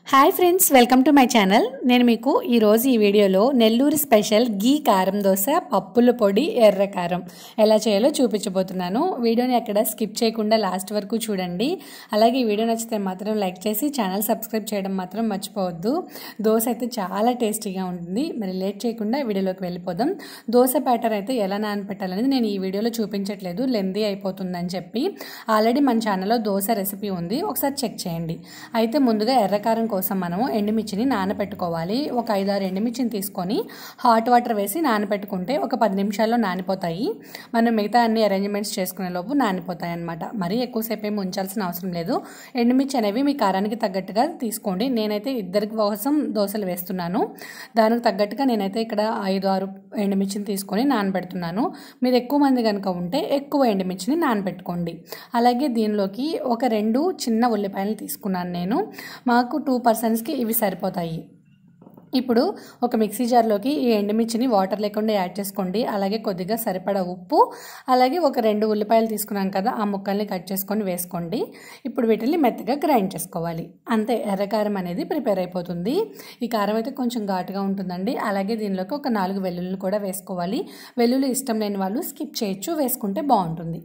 Hi friends, welcome to my channel. నేను మీకు ఈరోజు ఈ వీడియోలో నెల్లూరు స్పెషల్ గీ కారం దోశ, పప్పుల పొడి, ఎర్ర కారం ఎలా చేయాలో చూపించబోతున్నాను. వీడియోని అక్కడ స్కిప్ చేయకుండా లాస్ట్ వరకు చూడండి. అలాగే ఈ వీడియో నచ్చితే మాత్రం లైక్ చేసి ఛానల్ సబ్స్క్రైబ్ చేయడం మాత్రం మర్చిపోవద్దు. దోశ అయితే చాలా టేస్టీగా ఉంటుంది. మరి లేట్ చేయకుండా వీడియోలోకి వెళ్ళిపోదాం. దోశ బ్యాటర్ అయితే ఎలా నానపెట్టాలనేది నేను ఈ వీడియోలో చూపించట్లేదు, లెందీ అయిపోతుందని చెప్పి. ఆల్రెడీ మన ఛానల్లో దోశ రెసిపీ ఉంది, ఒకసారి చెక్ చేయండి. అయితే ముందుగా ఎర్రకారం కోసం మనము ఎండుమిర్చిని నానబెట్టుకోవాలి. ఒక 5-6 ఎండుమిర్చిని తీసుకొని హాట్ వాటర్ వేసి నానబెట్టుకుంటే ఒక 10 నిమిషాల్లో నానిపోతాయి. మనం మిగతా అన్ని అరేంజ్మెంట్స్ చేసుకునే లోపు నానిపోతాయి అన్నమాట. మరీ ఎక్కువసేపు ఏమి ఉంచాల్సిన అవసరం లేదు. ఎండుమిర్చి అనేవి మీ కారానికి తగ్గట్టుగా తీసుకోండి. నేనైతే ఇద్దరికి కోసం దోశలు వేస్తున్నాను. దానికి తగ్గట్టుగా నేనైతే ఇక్కడ 5-6 ఎండుమిర్చిని తీసుకొని నానబెడుతున్నాను. మీరు ఎక్కువ మంది కనుక ఉంటే ఎక్కువ ఎండుమిర్చిని నానబెట్టుకోండి. అలాగే దీనిలోకి ఒక 2 చిన్న ఉల్లిపాయలు తీసుకున్నాను నేను. మాకు 2 పర్సన్స్కి ఇవి సరిపోతాయి. ఇప్పుడు ఒక మిక్సీ జార్లోకి ఈ ఎండుమిర్చిని వాటర్ లేకుండా యాడ్ చేసుకోండి. అలాగే కొద్దిగా సరిపడా ఉప్పు, అలాగే ఒక 2 ఉల్లిపాయలు తీసుకున్నాం కదా, ఆ ముక్కల్ని కట్ చేసుకొని వేసుకోండి. ఇప్పుడు వీటిని మెత్తగా గ్రైండ్ చేసుకోవాలి. అంతే, ఎర్రకారం అనేది ప్రిపేర్ అయిపోతుంది. ఈ కారం అయితే కొంచెం ఘాటుగా ఉంటుందండి. అలాగే దీనిలోకి ఒక 4 వెల్లుల్లి కూడా వేసుకోవాలి. వెల్లుల్లి ఇష్టం లేని వాళ్ళు స్కిప్ చేయొచ్చు, వేసుకుంటే బాగుంటుంది.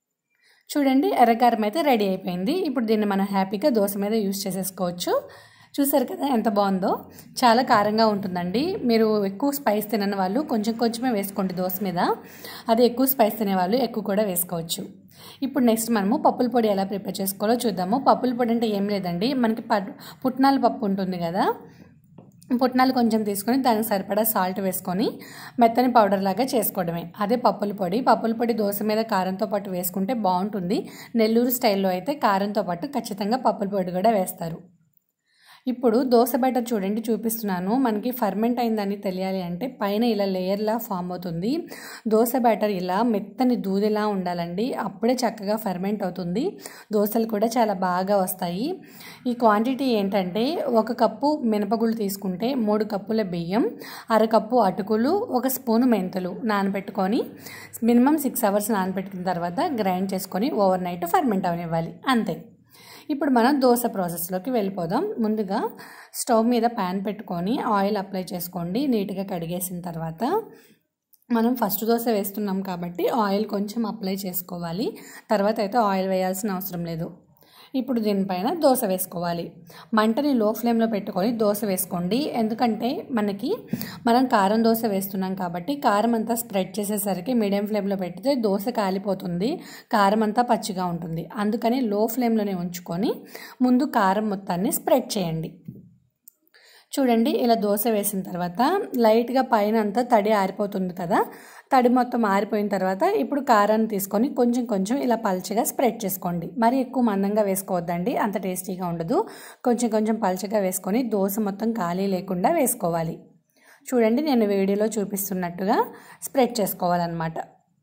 చూడండి, ఎర్రకారం అయితే రెడీ అయిపోయింది. ఇప్పుడు దీన్ని మనం హ్యాపీగా దోశ మీద యూజ్ చేసేసుకోవచ్చు. చూసారు కదా ఎంత బాగుందో. చాలా కారంగా ఉంటుందండి. మీరు ఎక్కువ స్పైస్ తినని వాళ్ళు కొంచెం కొంచెమే వేసుకోండి దోశ మీద. అదే ఎక్కువ స్పైస్ తినేవాళ్ళు ఎక్కువ కూడా వేసుకోవచ్చు. ఇప్పుడు నెక్స్ట్ మనము పప్పుల పొడి ఎలా ప్రిపేర్ చేసుకోవాలో చూద్దాము. పప్పుల పొడి అంటే ఏం లేదండి, మనకి పుట్నాల పప్పు ఉంటుంది కదా, పుట్నాలు కొంచెం తీసుకొని దానికి సరిపడా సాల్ట్ వేసుకొని మెత్తని పౌడర్ లాగా చేసుకోవడమే. అదే పప్పుల పొడి. పప్పుల పొడి దోశ మీద కారంతో పాటు వేసుకుంటే బాగుంటుంది. నెల్లూరు స్టైల్లో అయితే కారంతో పాటు ఖచ్చితంగా పప్పుల పొడి కూడా వేస్తారు. ఇప్పుడు దోశ బ్యాటర్ చూడండి, చూపిస్తున్నాను. మనకి ఫర్మెంట్ అయిందని తెలియాలి అంటే పైన ఇలా లేయర్లా ఫామ్ అవుతుంది. దోశ బ్యాటర్ ఇలా మెత్తని దూదిలా ఉండాలండి, అప్పుడే చక్కగా ఫర్మెంట్ అవుతుంది. దోశలు కూడా చాలా బాగా వస్తాయి. ఈ క్వాంటిటీ ఏంటంటే 1 కప్పు మినపగుళ్ళు తీసుకుంటే 3 కప్పుల బియ్యం, 1/2 కప్పు అటుకులు, 1 స్పూను మెంతులు నానబెట్టుకొని మినిమం 6 అవర్స్ నానబెట్టుకున్న తర్వాత గ్రైండ్ చేసుకొని ఓవర్ నైట్ ఫర్మెంట్ అవనివ్వాలి. అంతే. ఇప్పుడు మనం దోశ ప్రాసెస్లోకి వెళ్ళిపోదాం. ముందుగా స్టవ్ మీద ప్యాన్ పెట్టుకొని ఆయిల్ అప్లై చేసుకోండి. నీట్గా కడిగేసిన తర్వాత మనం ఫస్ట్ దోశ వేస్తున్నాం కాబట్టి ఆయిల్ కొంచెం అప్లై చేసుకోవాలి. తర్వాత అయితే ఆయిల్ వేయాల్సిన అవసరం లేదు. ఇప్పుడు దీనిపైన దోశ వేసుకోవాలి. మంటని లో ఫ్లేమ్లో పెట్టుకొని దోశ వేసుకోండి. ఎందుకంటే మనం కారం దోశ వేస్తున్నాం కాబట్టి కారం అంతా స్ప్రెడ్ చేసేసరికి మీడియం ఫ్లేమ్లో పెడితే దోశ కాలిపోతుంది, కారం అంతా పచ్చిగా ఉంటుంది. అందుకని లో ఫ్లేమ్లోనే ఉంచుకొని ముందు కారం మొత్తాన్ని స్ప్రెడ్ చేయండి. చూడండి, ఇలా దోశ వేసిన తర్వాత లైట్గా పైన అంతా తడి ఆరిపోతుంది కదా, తడి మొత్తం ఆరిపోయిన తర్వాత ఇప్పుడు కారాన్ని తీసుకొని కొంచెం కొంచెం ఇలా పల్చగా స్ప్రెడ్ చేసుకోండి. మరి ఎక్కువ మందంగా వేసుకోవద్దండి, అంత టేస్టీగా ఉండదు. కొంచెం కొంచెం పల్చగా వేసుకొని దోశ మొత్తం ఖాళీ లేకుండా వేసుకోవాలి. చూడండి, నేను వీడియోలో చూపిస్తున్నట్టుగా స్ప్రెడ్ చేసుకోవాలన్నమాట.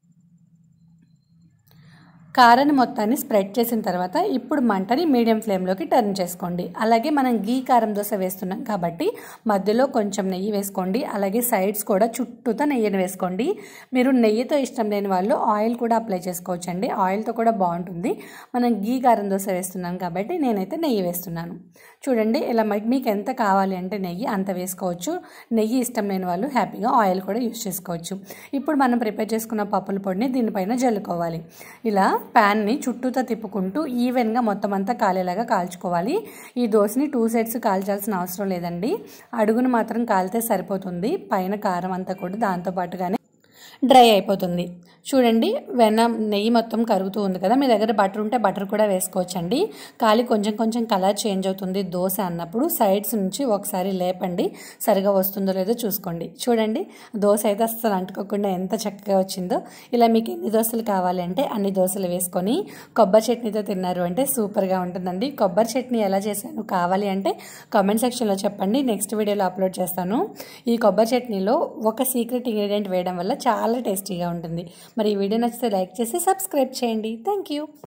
కారాన్ని మొత్తాన్ని స్ప్రెడ్ చేసిన తర్వాత ఇప్పుడు మంటని మీడియం ఫ్లేమ్లోకి టర్న్ చేసుకోండి. అలాగే మనం గీ కారం దోశ వేస్తున్నాం కాబట్టి మధ్యలో కొంచెం నెయ్యి వేసుకోండి. అలాగే సైడ్స్ కూడా చుట్టూతో నెయ్యిని వేసుకోండి. మీరు నెయ్యితో ఇష్టం లేని వాళ్ళు ఆయిల్ కూడా అప్లై చేసుకోవచ్చండి, ఆయిల్తో కూడా బాగుంటుంది. మనం గీ కారం దోశ వేస్తున్నాం కాబట్టి నేనైతే నెయ్యి వేస్తున్నాను. చూడండి, ఇలా మీకు ఎంత కావాలి అంటే నెయ్యి అంత వేసుకోవచ్చు. నెయ్యి ఇష్టం లేని వాళ్ళు హ్యాపీగా ఆయిల్ కూడా యూజ్ చేసుకోవచ్చు. ఇప్పుడు మనం ప్రిపేర్ చేసుకున్న పప్పుల పొడిని దీనిపైన జల్లుకోవాలి. ఇలా ప్యాన్ని చుట్టూతో తిప్పుకుంటూ ఈవెన్గా మొత్తం అంతా కాలేలాగా కాల్చుకోవాలి. ఈ దోశని 2 సైడ్స్ కాల్చాల్సిన అవసరం లేదండి, అడుగును మాత్రం కాలితే సరిపోతుంది. పైన కారం అంతా కూడా దాంతోపాటుగానే డ్రై అయిపోతుంది. చూడండి, నెయ్యి మొత్తం కరుగుతూ ఉంది కదా, మీ దగ్గర బటర్ ఉంటే బటర్ కూడా వేసుకోవచ్చండి. కాలి కొంచెం కొంచెం కలర్ చేంజ్ అవుతుంది దోశ అన్నప్పుడు సైడ్స్ నుంచి ఒకసారి లేపండి, సరిగా వస్తుందో లేదో చూసుకోండి. చూడండి, దోశ అయితే అస్సలు అంటుకోకుండా ఎంత చక్కగా వచ్చిందో. ఇలా మీకు ఎన్ని దోశలు కావాలి అంటే అన్ని దోశలు వేసుకొని కొబ్బరి చట్నీతో తిన్నారు అంటే సూపర్గా ఉంటుందండి. కొబ్బరి చట్నీ ఎలా చేశాను కావాలి అంటే కామెంట్ సెక్షన్లో చెప్పండి, నెక్స్ట్ వీడియోలో అప్లోడ్ చేస్తాను. ఈ కొబ్బరి చట్నీలో ఒక సీక్రెట్ ఇంగ్రీడియంట్ వేయడం వల్ల చాలా టేస్టీగా ఉంటుంది. మరి ఈ వీడియో నచ్చితే లైక్ చేసి సబ్స్క్రైబ్ చేయండి. Thank you.